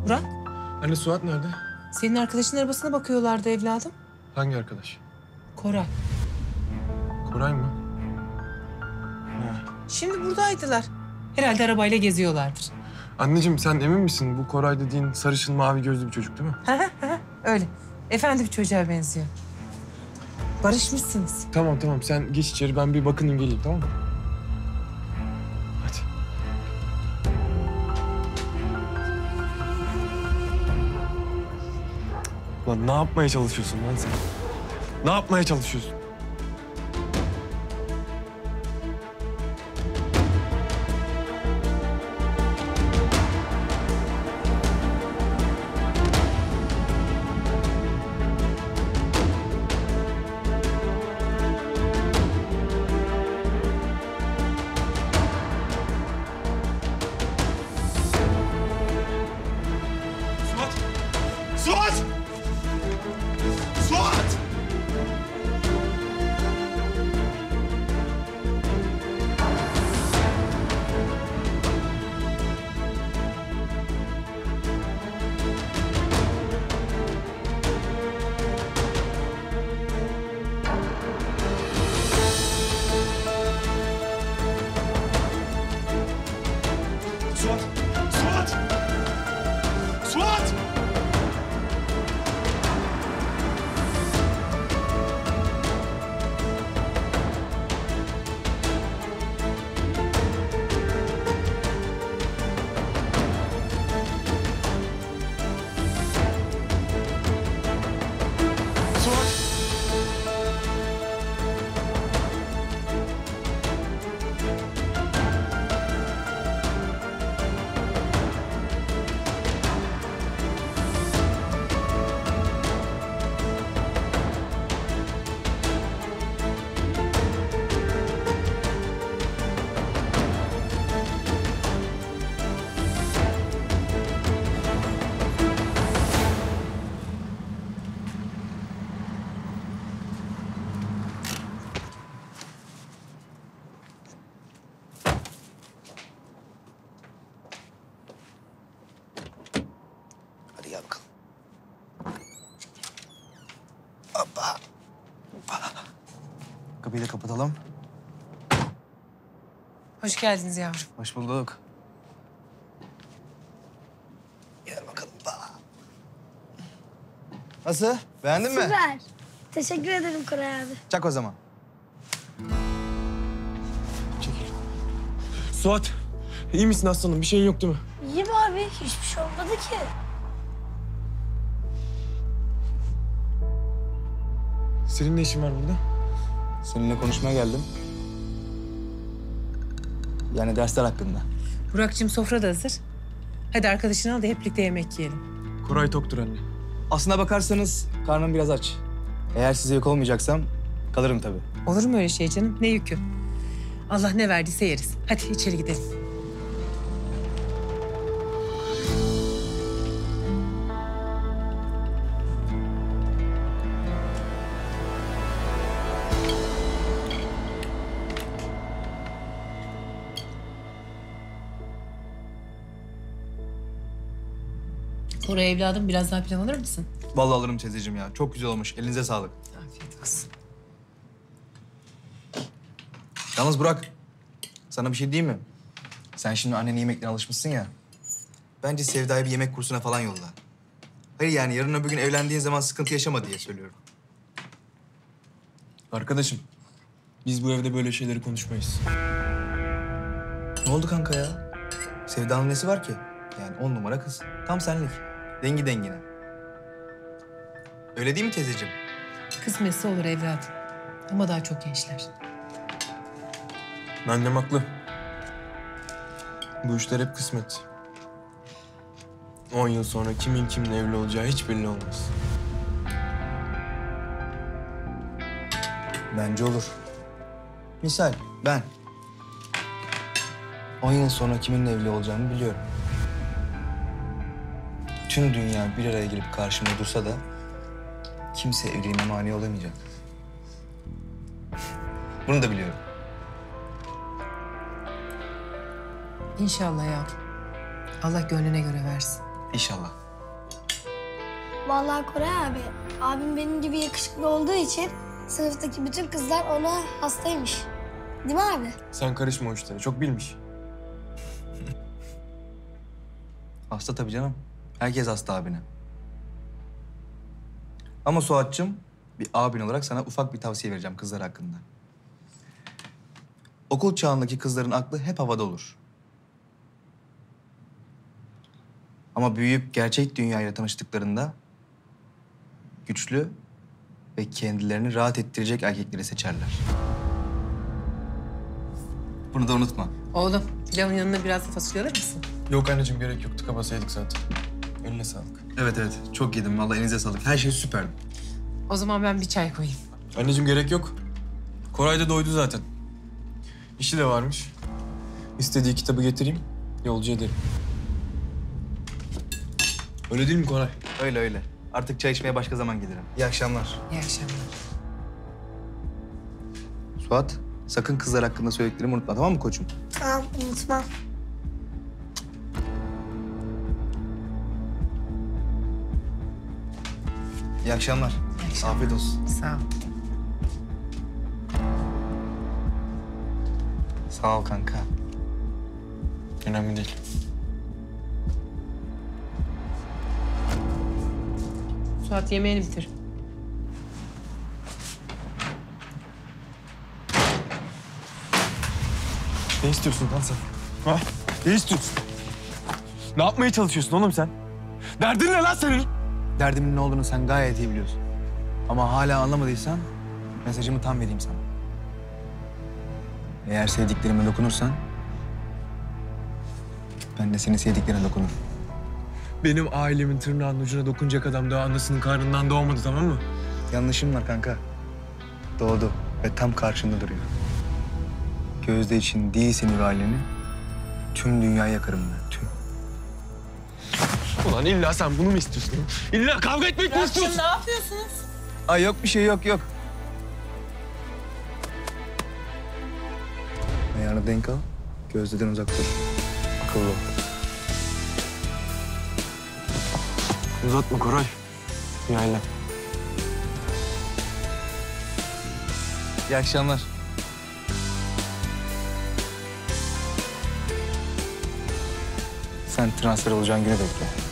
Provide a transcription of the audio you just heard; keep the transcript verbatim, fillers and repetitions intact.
Burak, Anne Suat nerede? senin arkadaşın arabasına bakıyorlardı evladım. Hangi arkadaş? Koray. Koray mı? Ha. Şimdi buradaydılar. Herhalde arabayla geziyorlardır. Anneciğim sen emin misin? Bu Koray dediğin sarışın mavi gözlü bir çocuk değil mi? Öyle. Efendi bir çocuğa benziyor. Barışmışsınız. Tamam tamam sen geç içeri ben bir bakınayım geleyim tamam mı? Hadi. Lan ne yapmaya çalışıyorsun lan sen? Ne yapmaya çalışıyorsun? Suat! Suat! Suat! Suat! Suat! Hadi gel bakalım. Hoppa. Hoppa. Kapıyı da kapatalım. Hoş geldiniz yavrum. Hoş bulduk. Gel bakalım. Hoppa. Nasıl? Beğendin mi? Süper. Teşekkür ederim Koray abi. Çak o zaman. Çekil. Suat, iyi misin aslanım? Bir şeyin yok değil mi? İyiyim abi. Hiçbir şey olmadı ki. Senin ne işin var burada? Seninle konuşmaya geldim. Yani dersler hakkında. Burak'cığım sofra da hazır. Hadi arkadaşını al da hep birlikte yemek yiyelim. Koray toktur anne. Aslına bakarsanız karnım biraz aç. Eğer size yük olmayacaksam kalırım tabii. Olur mu öyle şey canım? Ne yükü? Allah ne verdiyse yeriz. Hadi içeri gidelim. Koray evladım biraz daha pilav alır mısın? Vallahi alırım teyzeciğim ya. Çok güzel olmuş. Elinize sağlık. Afiyet olsun. Yalnız Burak, sana bir şey diyeyim mi? Sen şimdi annenin yemeklerine alışmışsın ya. Bence Sevda'yı bir yemek kursuna falan yolla. Hayır yani yarın öbür gün evlendiğin zaman sıkıntı yaşama diye söylüyorum. Arkadaşım, biz bu evde böyle şeyleri konuşmayız. Ne oldu kanka ya? Sevda'nın nesi var ki? Yani on numara kız. Tam senlik. Dengi dengine. Öyle değil mi teyzeciğim? Kısmetse olur evladım. Ama daha çok gençler. Annem haklı. Bu işler hep kısmet. On yıl sonra kimin kiminle evli olacağı hiç belli olmaz. Bence olur. Misal ben. On yıl sonra kiminle evli olacağımı biliyorum. Tüm dünya bir araya gelip karşımda dursa da kimse evliliğime mani olamayacak. Bunu da biliyorum. İnşallah yavrum. Allah gönlüne göre versin. İnşallah. Vallahi Koray abi, abim benim gibi yakışıklı olduğu için sınıftaki bütün kızlar ona hastaymış. Değil mi abi? Sen karışma o işlere. Çok bilmiş. Hasta tabii canım. Herkes hasta abine. Ama Suat'cığım, bir abin olarak sana ufak bir tavsiye vereceğim kızlar hakkında. Okul çağındaki kızların aklı hep havada olur. Ama büyüyüp gerçek dünyayla tanıştıklarında güçlü ve kendilerini rahat ettirecek erkekleri seçerler. Bunu da unutma. Oğlum pilavın yanına biraz da fasulye alır mısın? Yok anneciğim gerek yok. Tıka basaydık zaten. Eline sağlık. Evet evet, çok yedim. Vallahi elinize sağlık. Her şey süperdi. O zaman ben bir çay koyayım. Anneciğim gerek yok. Koray da doydu zaten. İşi de varmış. İstediği kitabı getireyim, yolcu ederim. Öyle değil mi Koray? Öyle öyle. Artık çay içmeye başka zaman gelirim. İyi akşamlar. İyi akşamlar. Suat, sakın kızlar hakkında söylediklerimi unutma, tamam mı koçum? Tamam, unutmam. İyi akşamlar. İyi akşamlar. Afiyet olsun. Sağ ol. Sağ ol kanka. Önemli değil. Suat yemeğini bitir. Ne istiyorsun lan sen? Ha? Ne istiyorsun? Ne yapmaya çalışıyorsun oğlum sen? Derdin ne lan senin? Derdimin ne olduğunu sen gayet iyi biliyorsun. Ama hala anlamadıysan mesajımı tam vereyim sana. Eğer sevdiklerime dokunursan ben de senin sevdiklerine dokunurum. Benim ailemin tırnağının ucuna dokunacak adam daha anasının karnından doğmadı, tamam mı? Yanlışım var kanka. Doğdu ve tam karşında duruyor. Gözde için değil seni ve aileni, tüm dünyayı yakarım ben, tüm. Ulan illa sen bunu mu istiyorsun? İlla kavga etmek mi istiyorsun? ne yapıyorsunuz? Ay yok bir şey yok yok. Ayağını denk al, Gözde'den uzak dur. Akıllı ol. Uzatma Koray. Yayla. İyi akşamlar. Sen transfer olacağın günü bekle.